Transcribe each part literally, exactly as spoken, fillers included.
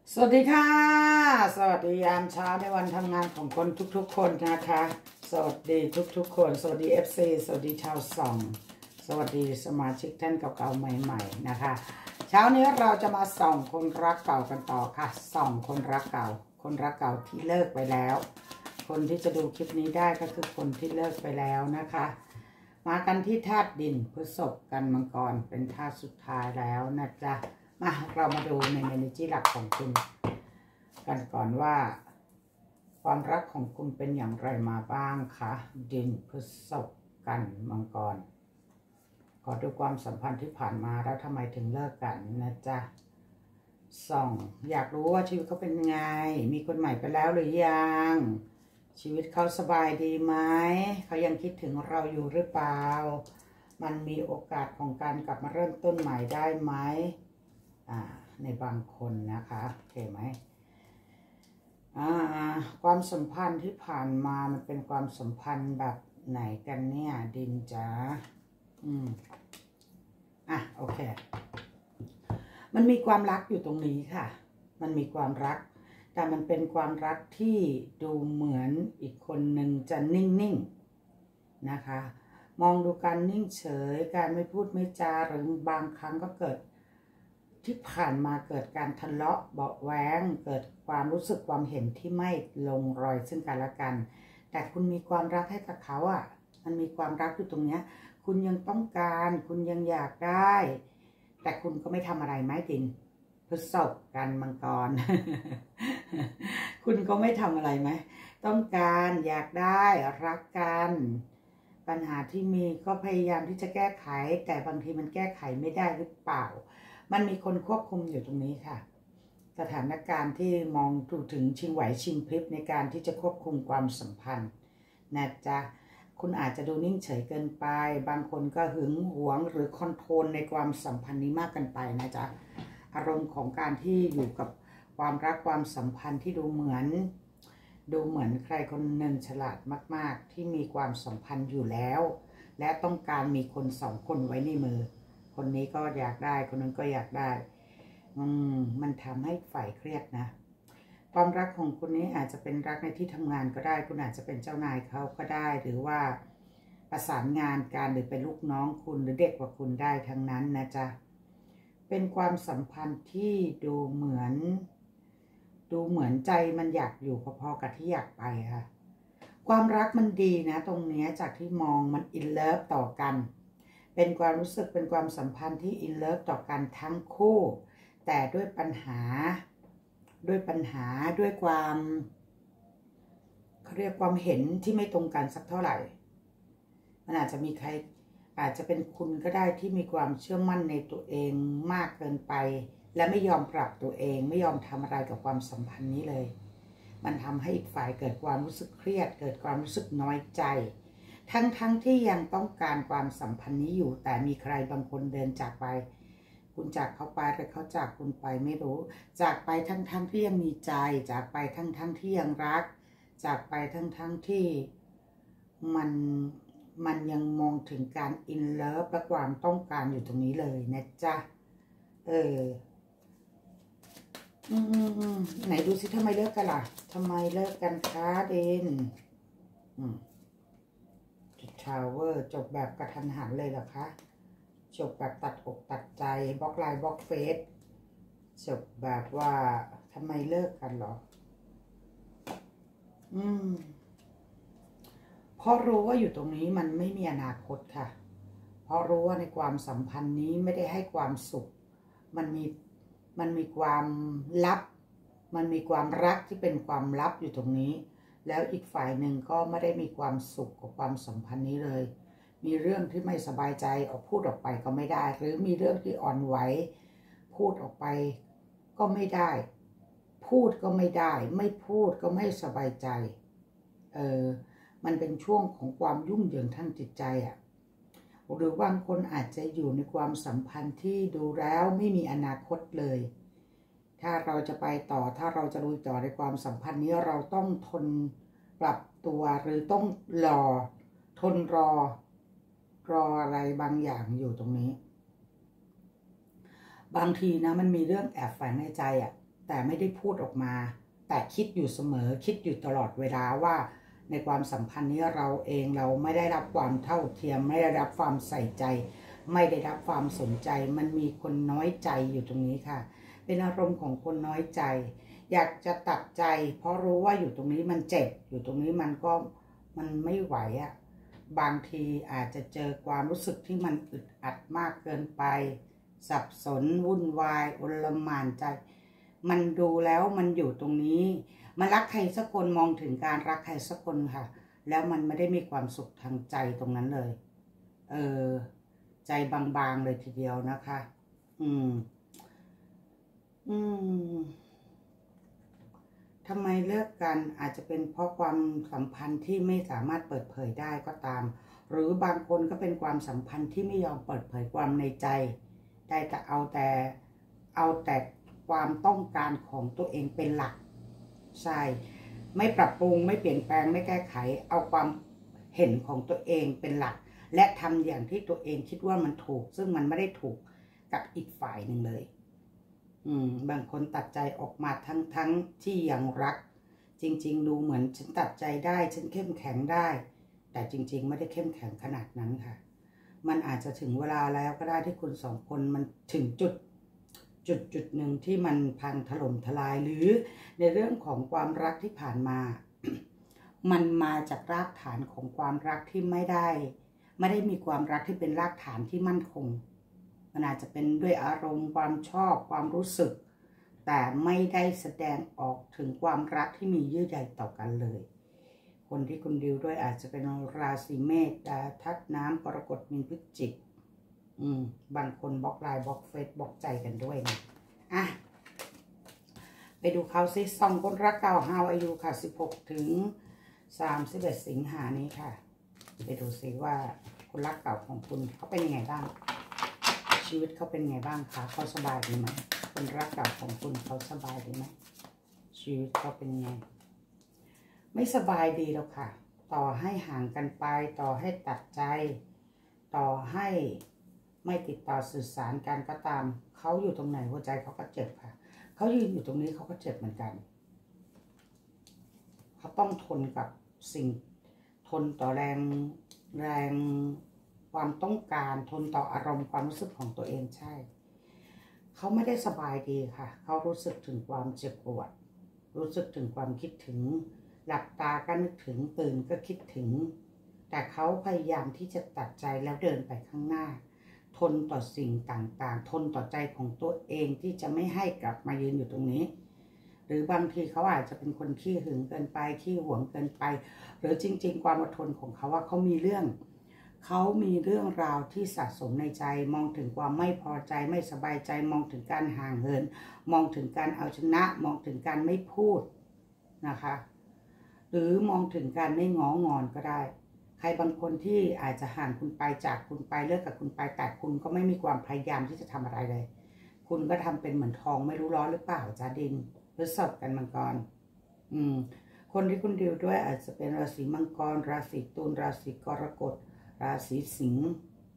สวัสดีค่ะสวัสดียามเช้าในวันทำงานของคนทุกๆคนนะคะสวัสดีทุกๆคนสวัสดี เอฟ ซี สวัสดีชาวส่องสวัสดีสมาชิกท่านเก่าๆใหม่ๆนะคะเช้านี้เราจะมาส่องคนรักเก่ากันต่อค่ะส่องคนรักเก่าคนรักเก่าที่เลิกไปแล้วคนที่จะดูคลิปนี้ได้ก็คือคนที่เลิกไปแล้วนะคะมากันที่ธาตุดินพฤษภกันมังกรเป็นธาตุสุดท้ายแล้วนะจ๊ะมาเรามาดูในเมนูหลักของคุณกันก่อนว่าความรักของคุณเป็นอย่างไรมาบ้างคะดินพฤษภกันมังกรขอดูความสัมพันธ์ที่ผ่านมาแล้วทำไมถึงเลิกกันนะจ๊ะสองอยากรู้ว่าชีวิตเขาเป็นไงมีคนใหม่ไปแล้วหรือยังชีวิตเขาสบายดีไหมเขายังคิดถึงเราอยู่หรือเปล่ามันมีโอกาสของการกลับมาเริ่มต้นใหม่ได้ไหมในบางคนนะคะโอเคไหมความสัมพันธ์ที่ผ่านมามันเป็นความสัมพันธ์แบบไหนกันเนี่ยดินจ๋าอืมอ่ะโอเคมันมีความรักอยู่ตรงนี้ค่ะมันมีความรักแต่มันเป็นความรักที่ดูเหมือนอีกคนหนึ่งจะนิ่งๆนะคะมองดูการนิ่งเฉยการไม่พูดไม่จาหรือบางครั้งก็เกิดที่ผ่านมาเกิดการทะเลาะเบาะแว้งเกิดความรู้สึกความเห็นที่ไม่ลงรอยซึ่งกันและกันแต่คุณมีความรักให้กับเขาอ่ะมันมีความรักอยู่ตรงเนี้ยคุณยังต้องการคุณยังอยากได้แต่คุณก็ไม่ทำอะไรไม้ดินพฤษภกันมังกร คุณก็ไม่ทำอะไรไหมต้องการอยากได้รักกันปัญหาที่มีก็พยายามที่จะแก้ไขแต่บางทีมันแก้ไขไม่ได้หรือเปล่ามันมีคนควบคุมอยู่ตรงนี้ค่ะสถานการณ์ที่มองดูถึงชิงไหวชิงพริบในการที่จะควบคุมความสัมพันธ์นะจ๊ะคุณอาจจะดูนิ่งเฉยเกินไปบางคนก็หึงหวงหรือคอนโทรลในความสัมพันธ์นี้มากเกินไปนะจ๊ะอารมณ์ของการที่อยู่กับความรักความสัมพันธ์ที่ดูเหมือนดูเหมือนใครคนหนึ่งฉลาดมากๆที่มีความสัมพันธ์อยู่แล้วและต้องการมีคนสองคนไว้ในมือคนนี้ก็อยากได้คนนั้นก็อยากได้อืมมันทำให้ฝ่ายเครียดนะความรักของคุณนี้อาจจะเป็นรักในที่ทำงานก็ได้คุณอาจจะเป็นเจ้านายเขาก็ได้หรือว่าประสานงานการหรือเป็นลูกน้องคุณหรือเด็กกว่าคุณได้ทั้งนั้นนะจ๊ะเป็นความสัมพันธ์ที่ดูเหมือนดูเหมือนใจมันอยากอยู่พอๆกับที่อยากไปค่ะความรักมันดีนะตรงนี้จากที่มองมันอินเลิฟต่อกันเป็นความรู้สึกเป็นความสัมพันธ์ที่อินเลิฟต่อกันทั้งคู่แต่ด้วยปัญหาด้วยปัญหาด้วยความเขาเรียกความเห็นที่ไม่ตรงกันสักเท่าไหร่มันอาจจะมีใครอาจจะเป็นคุณก็ได้ที่มีความเชื่อมั่นในตัวเองมากเกินไปและไม่ยอมปรับตัวเองไม่ยอมทำอะไรกับความสัมพันธ์นี้เลยมันทำให้อีกฝ่ายเกิดความรู้สึกเครียดเกิดความรู้สึกน้อยใจทั้งๆ ท, ที่ยังต้องการความสัมพันธ์นี้อยู่แต่มีใครบางคนเดินจากไปคุณจากเขาไปแต่เขาจากคุณไปไม่รู้จากไปทั้งๆ ท, ที่ยังมีใจจากไปทั้งๆ ท, ที่ยังรักจากไปทั้งๆ ท, ที่มันมันยังมองถึงการอินเลิฟและความต้องการอยู่ตรงนี้เลยนะจ๊ะเอออืมไหนดูสิทำไมเลิกกันล่ะทำไมเลิกกันคะเดนอืมทาวเวอร์จบแบบกระทันหันเลยเหรอคะจบแบบตัดอกตัดใจบล็อกไลน์บล็อกเฟซจบแบบว่าทำไมเลิกกันหรออืมเพราะรู้ว่าอยู่ตรงนี้มันไม่มีอนาคตค่ะเพราะรู้ว่าในความสัมพันธ์นี้ไม่ได้ให้ความสุขมันมีมันมีความลับมันมีความรักที่เป็นความลับอยู่ตรงนี้แล้วอีกฝ่ายหนึ่งก็ไม่ได้มีความสุขกับความสัมพันธ์นี้เลยมีเรื่องที่ไม่สบายใจออกพูดออกไปก็ไม่ได้หรือมีเรื่องที่อ่อนไหวพูดออกไปก็ไม่ได้พูดก็ไม่ได้ไม่พูดก็ไม่สบายใจเออมันเป็นช่วงของความยุ่งเหยิงทางจิตใจอ่ะหรือบางคนอาจจะอยู่ในความสัมพันธ์ที่ดูแล้วไม่มีอนาคตเลยถ้าเราจะไปต่อถ้าเราจะลุยต่อในความสัมพันธ์นี้เราต้องทนปรับตัวหรือต้องรอทนรอรออะไรบางอย่างอยู่ตรงนี้บางทีนะมันมีเรื่องแอบแฝงในใจอ่ะแต่ไม่ได้พูดออกมาแต่คิดอยู่เสมอคิดอยู่ตลอดเวลาว่าในความสัมพันธ์นี้เราเองเราไม่ได้รับความเท่าเทียมไม่ได้รับความใส่ใจไม่ได้รับความสนใจมันมีคนน้อยใจอยู่ตรงนี้ค่ะเป็นอารมณ์ของคนน้อยใจอยากจะตัดใจเพราะรู้ว่าอยู่ตรงนี้มันเจ็บอยู่ตรงนี้มันก็มันไม่ไหวอะบางทีอาจจะเจอความรู้สึกที่มันอึดอัดมากเกินไปสับสนวุ่นวายโอลหม่านใจมันดูแล้วมันอยู่ตรงนี้มันรักใครสักคนมองถึงการรักใครสักคนค่ะแล้วมันไม่ได้มีความสุขทางใจตรงนั้นเลยเออใจบางๆเลยทีเดียวนะคะอืมอืมทำไมเลิกกันอาจจะเป็นเพราะความสัมพันธ์ที่ไม่สามารถเปิดเผยได้ก็ตามหรือบางคนก็เป็นความสัมพันธ์ที่ไม่ยอมเปิดเผยความในใจได้แต่เอาแต่เอาแต่ความต้องการของตัวเองเป็นหลักใช่ไม่ปรับปรุงไม่เปลี่ยนแปลงไม่แก้ไขเอาความเห็นของตัวเองเป็นหลักและทำอย่างที่ตัวเองคิดว่ามันถูกซึ่งมันไม่ได้ถูกกับอีกฝ่ายหนึ่งเลยอืมบางคนตัดใจออกมาทั้งทั้งที่ยังรักจริงๆดูเหมือนฉันตัดใจได้ฉันเข้มแข็งได้แต่จริงๆไม่ได้เข้มแข็งขนาดนั้นค่ะมันอาจจะถึงเวลาแล้วก็ได้ที่คุณสองคนมันถึงจุดจุดจุดหนึ่งที่มันพังถล่มทลายหรือในเรื่องของความรักที่ผ่านมา มันมาจากรากฐานของความรักที่ไม่ได้ไม่ได้มีความรักที่เป็นรากฐานที่มั่นคงมันอาจจะเป็นด้วยอารมณ์ความชอบความรู้สึกแต่ไม่ได้แสดงออกถึงความรักที่มีเยื่อใยต่อกันเลยคนที่คุณดิวด้วยอาจจะเป็นราศีเมษดาวธาตุน้ำกรกฎมีนพฤศจิกอืมบางคนบล็อกไลน์บล็อกเฟซบล็อกใจกันด้วยนะอ่ะไปดูเขาซิส่องคนรักเก่าฮาวอายุค่ะสิบหกถึงสามสิบเอ็ดสิงหานี้ค่ะไปดูซิว่าคนรักเก่าของคุณเขาเป็นยังไงบ้างชีวิตเขาเป็นยังไงบ้างคะเขาสบายดีไหมคนรักเก่าของคุณเขาสบายดีไหมชีวิตเขาเป็นยังไงไม่สบายดีแล้วค่ะต่อให้ห่างกันไปต่อให้ตัดใจต่อให้ไม่ติดต่อสื่อสารกันก็ตามเขาอยู่ตรงไหนหัวใจเขาก็เจ็บค่ะเขายืนอยู่ตรงนี้เขาก็เจ็บเหมือนกันเขาต้องทนกับสิ่งทนต่อแรงแรงความต้องการทนต่ออารมณ์ความรู้สึกของตัวเองใช่เขาไม่ได้สบายดีค่ะเขารู้สึกถึงความเจ็บปวดรู้สึกถึงความคิดถึงหลับตาก็นึกถึงตื่นก็คิดถึงแต่เขาพยายามที่จะตัดใจแล้วเดินไปข้างหน้าทนต่อสิ่งต่างๆทนต่อใจของตัวเองที่จะไม่ให้กลับมายืนอยู่ตรงนี้หรือบางทีเขาอาจจะเป็นคนขี้หึงเกินไปขี้หวงเกินไปหรือจริงๆความอดทนของเขาว่าเขามีเรื่องเขามีเรื่องราวที่สะสมในใจมองถึงความไม่พอใจไม่สบายใจมองถึงการห่างเหินมองถึงการเอาชนะมองถึงการไม่พูดนะคะหรือมองถึงการไม่ง้องอนก็ได้ใครบางคนที่อาจจะห่างคุณไปจากคุณไปเลิกกับคุณไปแต่คุณก็ไม่มีความพยายามที่จะทำอะไรเลยคุณก็ทำเป็นเหมือนทองไม่รู้ร้อนหรือเปล่าจ้าดินหรือสดกันมังกรอืมคนที่คุณดิวด้วยอาจจะเป็นราศีมังกรราศีตุลราศีกรกฎราศีสิงห์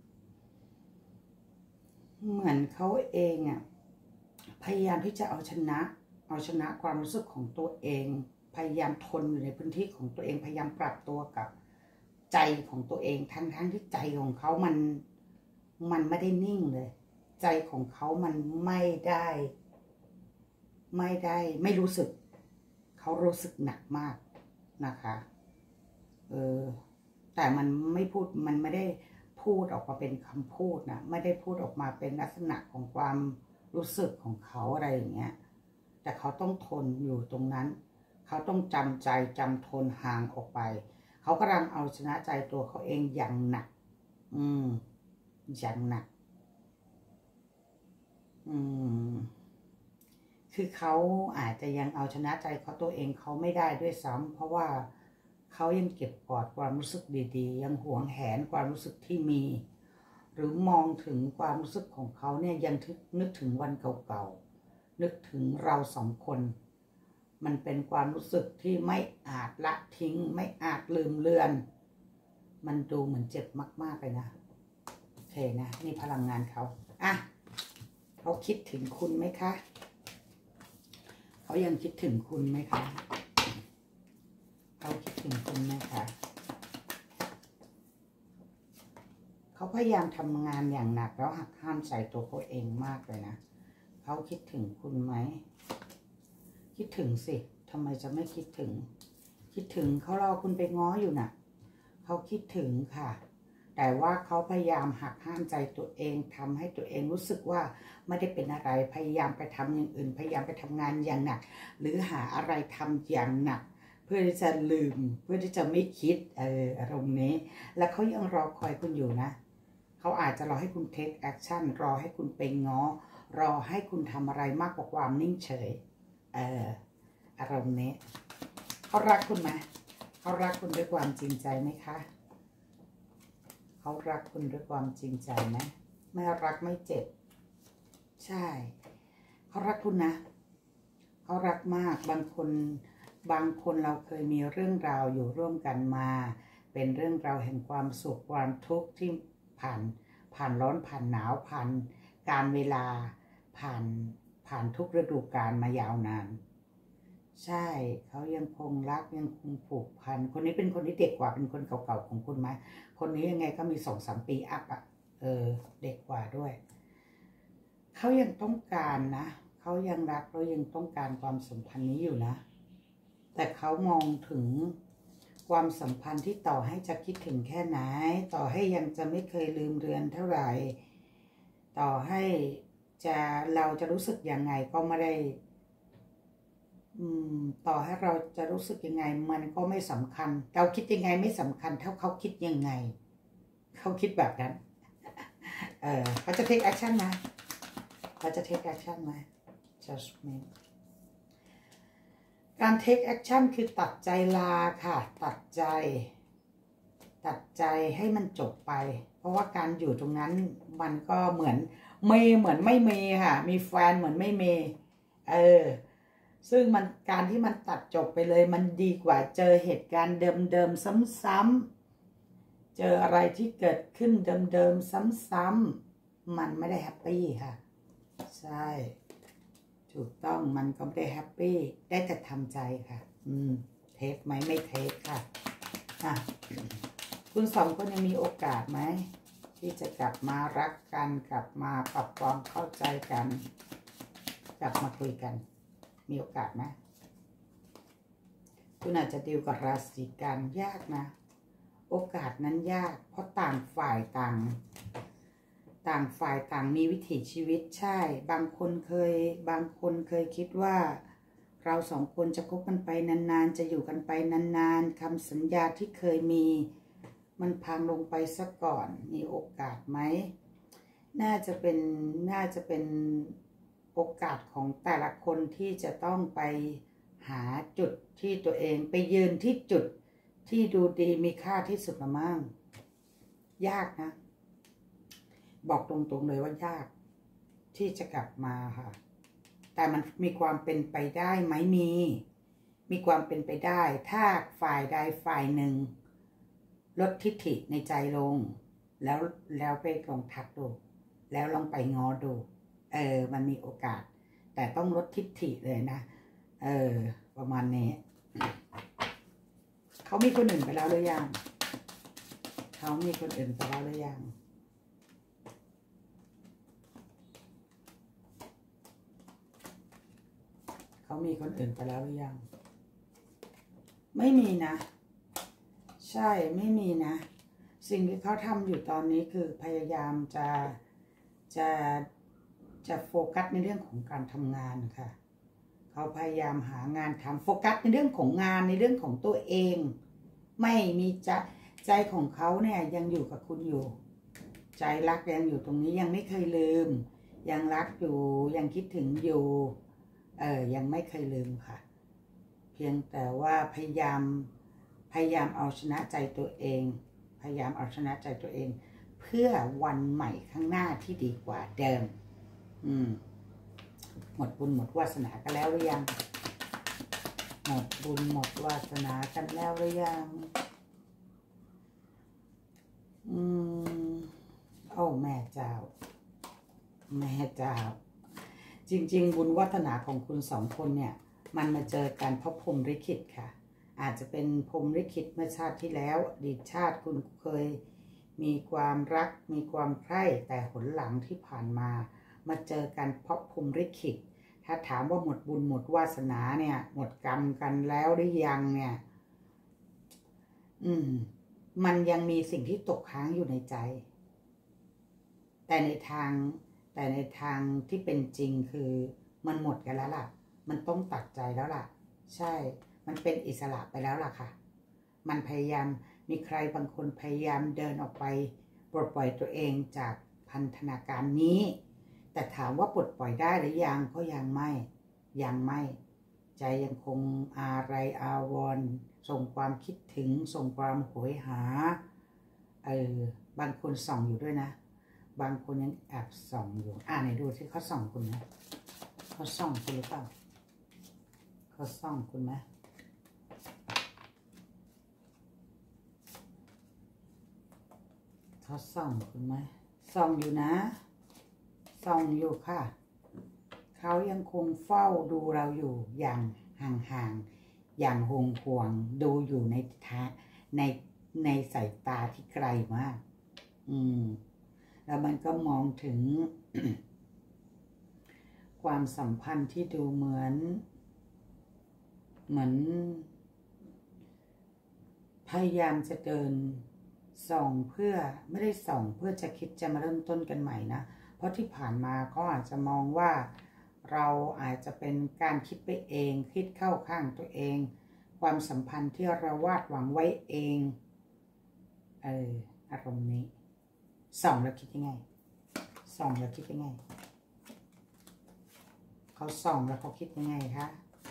เหมือนเขาเองอ่ะพยายามที่จะเอาชนะเอาชนะความรู้สึกของตัวเองพยายามทนอยู่ในพื้นที่ของตัวเองพยายามปรับตัวกับใจของตัวเองทั้งทั้งที่ใจของเขามันมันไม่ได้นิ่งเลยใจของเขามันไม่ได้ไม่ได้ไม่รู้สึกเขารู้สึกหนักมากนะคะเออแต่มันไม่พูดมันไม่ได้พูดออกมาเป็นคำพูดนะไม่ได้พูดออกมาเป็นลักษณะของความรู้สึกของเขาอะไรอย่างเงี้ยแต่เขาต้องทนอยู่ตรงนั้นเขาต้องจำใจจำทนห่างออกไปเขากำลังเอาชนะใจตัวเขาเองอย่างหนักอืมอย่างหนักอืมคือเขาอาจจะยังเอาชนะใจเขาตัวเองเขาไม่ได้ด้วยซ้ำเพราะว่าเขายังเก็บกอดความรู้สึกดีๆยังหวงแหนความรู้สึกที่มีหรือมองถึงความรู้สึกของเขาเนี่ยยังนึกถึงวันเก่าๆนึกถึงเราสองคนมันเป็นความรู้สึกที่ไม่อาจละทิ้งไม่อาจลืมเลือนมันดูเหมือนเจ็บมากๆเลยนะโอเคนะนี่พลังงานเขาอ่ะเขาคิดถึงคุณไหมคะเขายังคิดถึงคุณไหมคะเขาคิดถึงคุณไหมคะเขาพยายามทำงานอย่างหนักแล้วหักห้ามใจตัวเขาเองมากเลยนะเขาคิดถึงคุณไหมคิดถึงสิทำไมจะไม่คิดถึงคิดถึงเขารอคุณไปง้ออยู่น่ะเขาคิดถึงค่ะแต่ว่าเขาพยายามหักห้ามใจตัวเองทำให้ตัวเองรู้สึกว่าไม่ได้เป็นอะไรพยายามไปทำอย่างอื่นพยายามไปทำงานอย่างหนักหรือหาอะไรทำอย่างหนักเพื่อที่จะลืมเพื่อที่จะไม่คิดเอออารมณ์นี้แล้วเขายังรอคอยคุณอยู่นะเขาอาจจะรอให้คุณ take action รอให้คุณไปง้อรอให้คุณทำอะไรมากกว่าความนิ่งเฉยเอออารมณ์นี้เขารักคุณไหมเขารักคุณด้วยความจริงใจไหมคะเขารักคุณด้วยความจริงใจไหมไม่รักไม่เจ็บใช่เขารักคุณนะเขารักมากบางคนบางคนเราเคยมีเรื่องราวอยู่ร่วมกันมาเป็นเรื่องราวแห่งความสุขความทุกข์ที่ผ่านผ่านร้อนผ่านหนาวผ่านการเวลาผ่านผ่านทุกฤดูกาลมายาวนานใช่เขายังคงรักยังคงผูกพันคนนี้เป็นคนที่เด็กกว่าเป็นคนเก่าๆของคุณไหมคนนี้ยังไงก็มีสองสามปีอัพอ่ะเออเด็กกว่าด้วยเขายังต้องการนะเขายังรักแล้วยังต้องการความสัมพันธ์นี้อยู่นะแต่เขามองถึงความสัมพันธ์ที่ต่อให้จะคิดถึงแค่ไหนต่อให้ยังจะไม่เคยลืมเรือนเท่าไหร่ต่อให้จะเราจะรู้สึกยังไงก็ไม่ได้อืมต่อให้เราจะรู้สึกยังไงมันก็ไม่สำคัญเราคิดยังไงไม่สำคัญเท่าเขาคิดยังไงเขาคิดแบบนั้นเออเขาจะ take action ไหมเขาจะ take action ไหม judgment การ take action คือตัดใจลาค่ะตัดใจตัดใจให้มันจบไปเพราะว่าการอยู่ตรงนั้นมันก็เหมือนไม่เหมือนไม่มีค่ะมีแฟนเหมือนไม่มีเออซึ่งมันการที่มันตัดจบไปเลยมันดีกว่าเจอเหตุการณ์เดิมๆซ้ำๆเจออะไรที่เกิดขึ้นเดิมๆซ้ำๆมันไม่ได้แฮปปี้ค่ะใช่ถูกต้องมันก็ไม่ได้แฮปปี้ได้แต่ทำใจค่ะอืมเทคไหมไม่เทคค่ะอ่ะคุณสองคนยังมีโอกาสไหมที่จะกลับมารักกันกลับมาปรับความเข้าใจกันกลับมาคุยกันมีโอกาสไหมคุณอาจจะดีลกับราศีกันยากนะโอกาสนั้นยากเพราะต่างฝ่ายต่างต่างฝ่ายต่างมีวิถีชีวิตใช่บางคนเคยบางคนเคยคิดว่าเราสองคนจะคบกันไปนานๆจะอยู่กันไปนานๆคำสัญญาที่เคยมีมันพังลงไปซะก่อนมีโอกาสไหมน่าจะเป็นน่าจะเป็นโอกาสของแต่ละคนที่จะต้องไปหาจุดที่ตัวเองไปยืนที่จุดที่ดูดีมีค่าที่สุดละมั่งยากนะบอกตรงๆเลยว่ายากที่จะกลับมาค่ะแต่มันมีความเป็นไปได้ไหมมีมีความเป็นไปได้ถ้าฝ่ายใดฝ่ายหนึ่งลดทิฐิในใจลงแล้วแล้วไปลองทักดูแล้วลองไปง้อดูเออมันมีโอกาสแต่ต้องลดทิฐิเลยนะเออประมาณนี้เขามีคนอื่นไปแล้วหรือยังเขามีคนอื่นไปแล้วหรือยังเขามีคนอื่นไปแล้วหรือยังไม่มีนะใช่ไม่มีนะสิ่งที่เขาทำอยู่ตอนนี้คือพยายามจะจะจะโฟกัสในเรื่องของการทำงานค่ะเขาพยายามหางานทำโฟกัสในเรื่องของงานในเรื่องของตัวเองไม่มีใจใจของเขาเนี่ยยังอยู่กับคุณอยู่ใจรักยังอยู่ตรงนี้ยังไม่เคยลืมยังรักอยู่ยังคิดถึงอยู่เออยังไม่เคยลืมค่ะเพียงแต่ว่าพยายามพยายามเอาชนะใจตัวเองพยายามเอาชนะใจตัวเองเพื่อวันใหม่ข้างหน้าที่ดีกว่าเดิมอืมหมดบุญหมดวาสนากันแล้วหรือยังหมดบุญหมดวาสนากันแล้วหรือยังอืมโอ้แม่เจ้าแม่เจ้าจริงๆบุญวาสนาของคุณสองคนเนี่ยมันมาเจอกันเพราะพรหมลิขิตค่ะอาจจะเป็นพรหมลิขิตเมื่อชาติที่แล้วอดีตชาติคุณเคยมีความรักมีความใคร่แต่หนหลังที่ผ่านมามาเจอกันเพราะพรหมลิขิตถ้าถามว่าหมดบุญหมดวาสนาเนี่ยหมดกรรมกันแล้วหรือยังเนี่ยอืมมันยังมีสิ่งที่ตกค้างอยู่ในใจแต่ในทางแต่ในทางที่เป็นจริงคือมันหมดกันแล้วล่ะมันต้องตัดใจแล้วล่ะใช่มันเป็นอิสระไปแล้วล่ะค่ะมันพยายามมีใครบางคนพยายามเดินออกไปปลดปล่อยตัวเองจากพันธนาการนี้แต่ถามว่าปลดปล่อยได้หรือยังก็ยังไม่ยังไม่ใจยังคงอะไรอาวรณ์ส่งความคิดถึงส่งความโหยหาเออบางคนส่องอยู่ด้วยนะบางคนยังแอบส่องอยู่อ่าไหนดูที่เขาส่องคุณนะเขาส่องคุณหรือเปล่าเขาส่องคุณไหมเขาส่องคุณไหมส่องอยู่นะส่องอยู่ค่ะเขายังคงเฝ้าดูเราอยู่อย่างห่างๆอย่างห่วงห่วงดูอยู่ในท่าในในสายตาที่ไกลมากอืมแล้วมันก็มองถึง ความสัมพันธ์ที่ดูเหมือนเหมือนพยายามจะเดินส่องเพื่อไม่ได้ส่องเพื่อจะคิดจะมาเริ่มต้นกันใหม่นะเพราะที่ผ่านมาเขาอาจจะมองว่าเราอาจจะเป็นการคิดไปเองคิดเข้าข้างตัวเองความสัมพันธ์ที่เราวาดหวังไว้เองเอออารมณ์นี้ส่องแล้วคิดยังไงส่องแล้วคิดยังไงเขาส่องแล้วเขาคิดยังไงคะ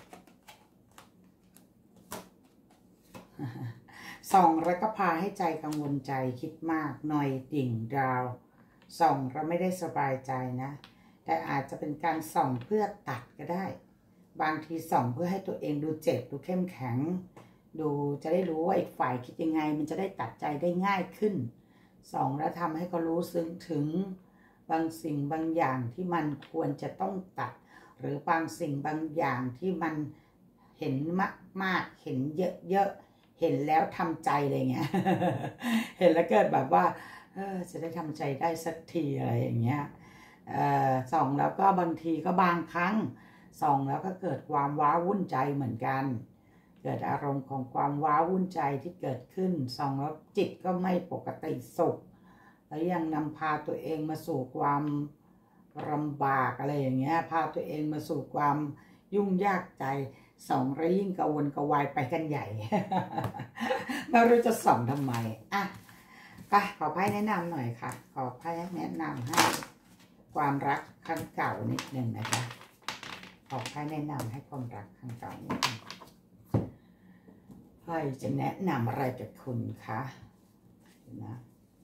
ส่องแล้วก็พาให้ใจกังวลใจคิดมากหน่อยดิ่งดาวส่องเราไม่ได้สบายใจนะแต่อาจจะเป็นการส่องเพื่อตัดก็ได้บางทีส่องเพื่อให้ตัวเองดูเจ็บดูเข้มแข็งดูจะได้รู้ว่าอีกฝ่ายคิดยังไงมันจะได้ตัดใจได้ง่ายขึ้นส่องแล้วทำให้เขารู้ซึ้งถึงบางสิ่งบางอย่างที่มันควรจะต้องตัดหรือบางสิ่งบางอย่างที่มันเห็นมากๆเห็นเยอะๆเห็นแล้วทำใจเลยเงี้ย เห็นแล้วเกิดแบบว่าเออจะได้ทำใจได้สักทีอะไรอย่างเงี้ยเอ่อส่องแล้วก็บางทีก็บางครั้งส่องแล้วก็เกิดความว้าวุ่นใจเหมือนกันเกิดอารมณ์ของความว้าวุ่นใจที่เกิดขึ้นส่องแล้วจิตก็ไม่ปกติสุขแล้วยังนำพาตัวเองมาสู่ความลำบากอะไรอย่างเงี้ยพาตัวเองมาสู่ความยุ่งยากใจส่องแล้วยิ่งกระวนกระวายไปกันใหญ่ ไม่รู้จะส่องทำไมอ่ะไปขอไพ่แนะนำหน่อยค่ะขอไพ่แนะนำให้ความรักครั้งเก่านิดหนึ่งนะคะขอไพ่แนะนำให้ความรักครั้งเก่านิดหนึ่งไพ่จะแนะนำอะไรกับคุณคะนะ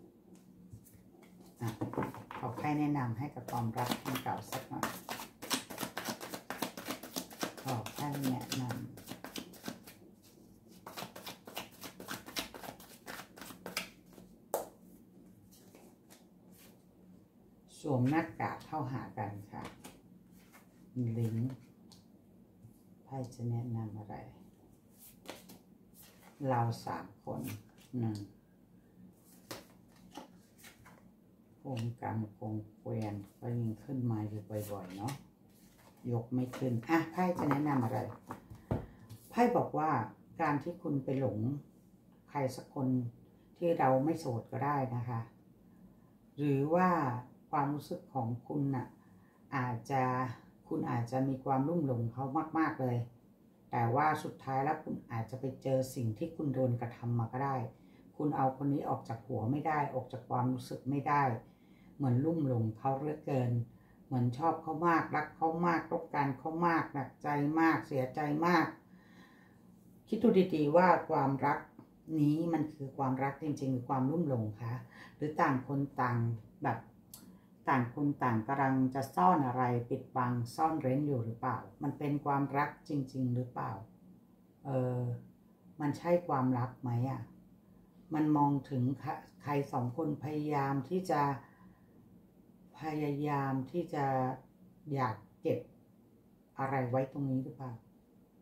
อ่ะขอไพ่แนะนำให้กับความรักครั้งเก่าสักหน่อยขอไพ่แนะนำสวมหน้ากากเข้าหากันค่ะลิงก์ไพ่จะแนะนำอะไรเราสามคนหนึ่งโครงการโครงเกวียนก็ยิงขึ้นมาอยู่บ่อยๆเนาะยกไม่ขึ้นอ่ะไพ่จะแนะนำอะไรไพ่บอกว่าการที่คุณไปหลงใครสักคนที่เราไม่โสดก็ได้นะคะหรือว่าความรู้สึกของคุณน่ะอาจจะคุณอาจจะมีความลุ่มหลงเขามากๆเลยแต่ว่าสุดท้ายแล้วคุณอาจจะไปเจอสิ่งที่คุณโดนกระทำมาก็ได้คุณเอาคนนี้ออกจากหัวไม่ได้ออกจากความรู้สึกไม่ได้เหมือนลุ่มหลงเขาเหลือเกินเหมือนชอบเขามากรักเขามากต้องการเขามากหนักใจมากเสียใจมากคิดดูดีๆว่าความรักนี้มันคือความรักจริงๆหรือความลุ่มหลงคะหรือต่างคนต่างแบบต่างคนต่างกำลังจะซ่อนอะไรปิดบังซ่อนเร้นอยู่หรือเปล่ามันเป็นความรักจริงๆหรือเปล่าเออมันใช่ความรักไหมอ่ะมันมองถึงใครสองคนพยายามที่จะพยายามที่จะอยากเก็บอะไรไว้ตรงนี้หรือเปล่า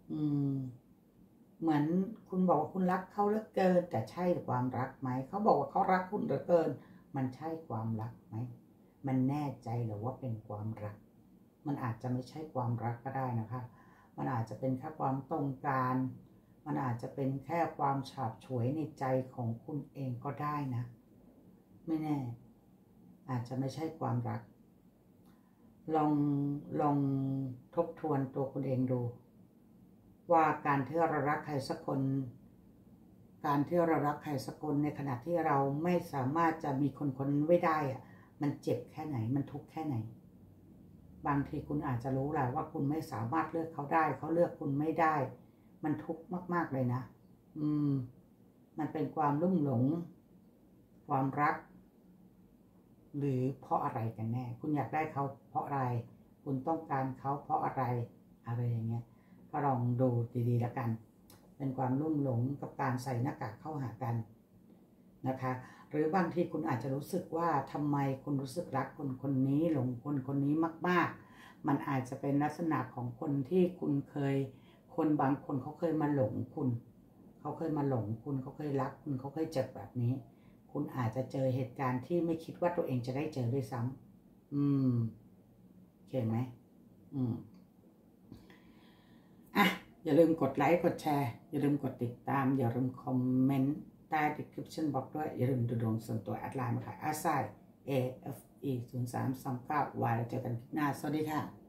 อืมเหมือนคุณบอกว่าคุณรักเขาเหลือเกินแต่ใช่ความรักไหมเขาบอกว่าเขารักคุณเหลือเกินมันใช่ความรักไหมมันแน่ใจหรือว่าเป็นความรักมันอาจจะไม่ใช่ความรักก็ได้นะคะมันอาจจะเป็นแค่ความต้องการมันอาจจะเป็นแค่ความฉาบฉวยในใจของคุณเองก็ได้นะไม่แน่อาจจะไม่ใช่ความรักลองลองทบทวนตัวคุณเองดูว่าการที่เรารักใครสักคนการที่เรารักใครสักคนในขณะที่เราไม่สามารถจะมีคนคนไว้ได้อะมันเจ็บแค่ไหนมันทุกข์แค่ไหนบางทีคุณอาจจะรู้แหละว่าคุณไม่สามารถเลือกเขาได้เขาเลือกคุณไม่ได้มันทุกข์มากๆเลยนะอืมมันเป็นความลุ่มหลงความรักหรือเพราะอะไรกันแน่คุณอยากได้เขาเพราะอะไรคุณต้องการเขาเพราะอะไรอะไรอย่างเงี้ยก็ลองดูดีๆแล้วกันเป็นความลุ่มหลงกับการใส่หน้ากากเข้าหากันนะคะหรือบางทีคุณอาจจะรู้สึกว่าทำไมคุณรู้สึกรักคนคนนี้หลงคนคนนี้มากๆมันอาจจะเป็นลักษณะของคนที่คุณเคยคนบางคนเขาเคยมาหลงคุณเขาเคยมาหลงคุณเขาเคยรักคุณเขาเคยเจ็บแบบนี้คุณอาจจะเจอเหตุการณ์ที่ไม่คิดว่าตัวเองจะได้เจอด้วยซ้ำอืมเห็นไหมอืมอ่ะอย่าลืมกดไลค์กดแชร์อย่าลืมกดติดตามอย่าลืมคอมเมนต์ใต้ description box ด้วยอย่าลืมดูดวงส่วนตัวแอดไลน์มาค่ะ อาไซ เอ เอฟ อี ศูนย์ สาม สอง เก้า วายแล้วเจอกันคลิปหน้าสวัสดีค่ะ